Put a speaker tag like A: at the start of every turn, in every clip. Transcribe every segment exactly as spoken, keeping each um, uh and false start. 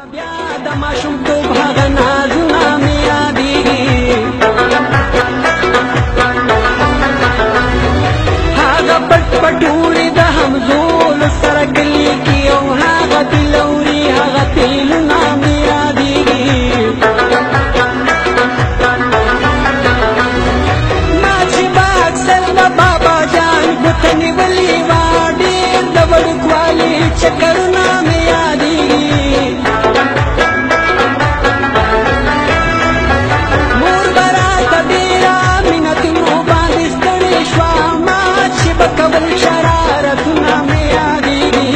A: بیا د ماشومتوب هغه نازونه مې یادېږي هغه پټ پټوړې د همزولو سره کلي کې او هغه بلوري هغه تیلونه مې یادېږي ما چې به اکثر د بابا جان ګوته نیولې وه ډېر د وړوکوالي چکرونه مې یادېږي مور به راته ډېره مینتونو باندې ستړې شوه ما چې به کول شرارتونه مې یادېږي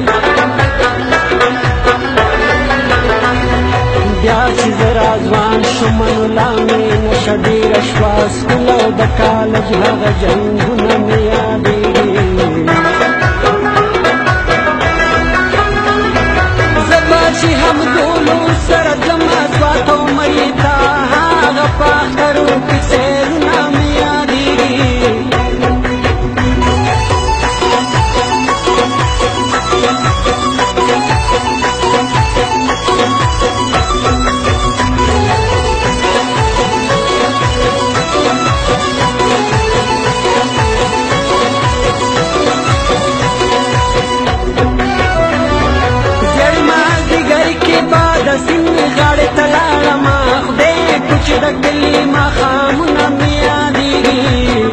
A: بیا چې زه راځوان شوم نو لا مې نشه ډېره شوه سکول او د کالج هغه جنګونه مې یادېږي زه به چې همزولو سره ځمه سوات او مرې ته هغه په اخترو کې سیلونه مې یادېږي غاړې ته لاړمه خدای کو چې د کلي ماښامونه مې یادېږي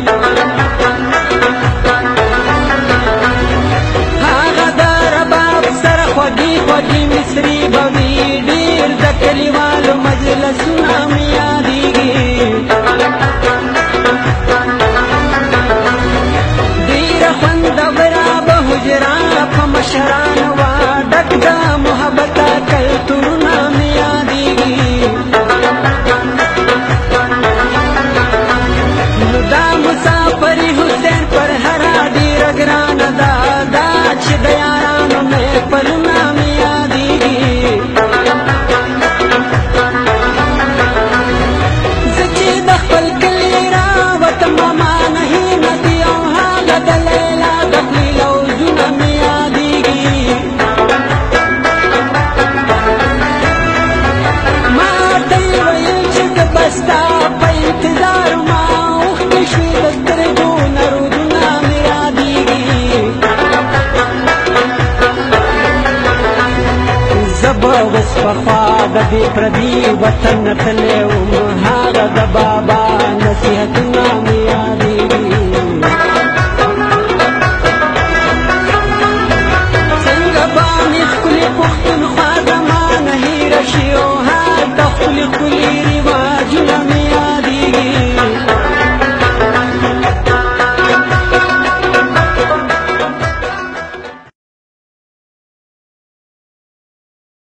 A: هغه د رباب سره خوږې خوږې مصري به وي ډېر د کلیوالو مجلسونه مې یادېږي ډېره خوندوره به حجره په مشرانو وه ډک د محبته کلتورونه مې یادېږي نو دا مسافري حسین پر هره ډېره ګرانه ده دا چې د یارانو محفلونه مې یادېږي زه چې د خپل کلي راوتم ما نهي ندي او هغه د لیلا د خولې لوظونه مې یادېږي ما ته یې ویل چې زه به ستا په انتظار ما اوښکې شوې د سترګو نه رودونه مې یادېږي زه به اوس پخوا د دې پردي وطن نه تللی وم هغه د بابا نصیحتونه مې یادېږي څنګه به مې ښکلې پښتونخوا زما نه هېره شي او هلته ښکلي ښکلي رواجونه مې